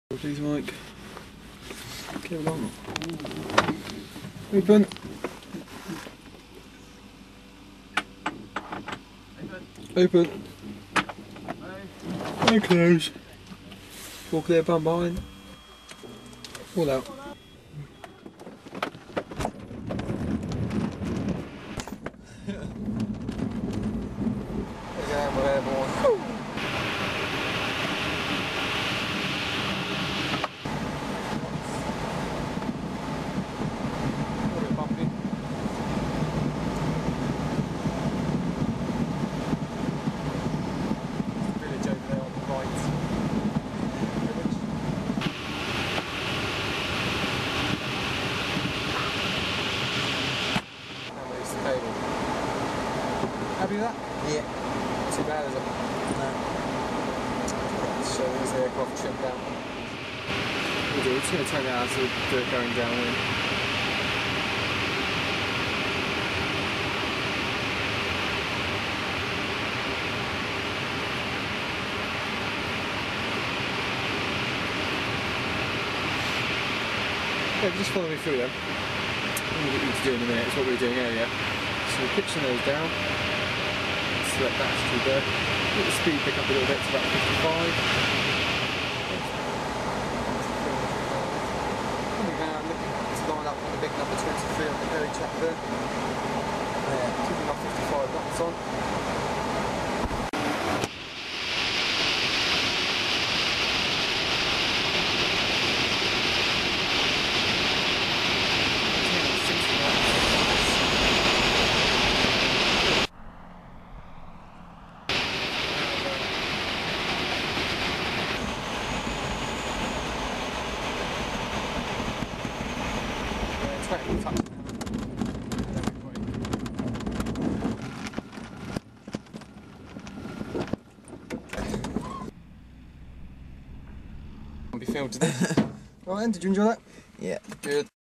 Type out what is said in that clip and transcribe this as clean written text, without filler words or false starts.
Please, Mike. Get along. Open. Open. And close. All clear, bum behind. All out. Again, we're airborne. Happy with that? Yeah. Not too bad, is it? No. So there's the aircraft trimmed down. We'll do. We're just going to turn it out so do it going downwind. Yeah, just follow me through then. What we'll get you to do in a minute is what we were doing earlier. So pitch the nose down, select that to there, let the speed pick up a little bit to about 55. Coming down, looking to line up on the big number 23 on the belly track there. Keeping our 55 knots on. Be filmed today. Right then, did you enjoy that? Yeah. Good.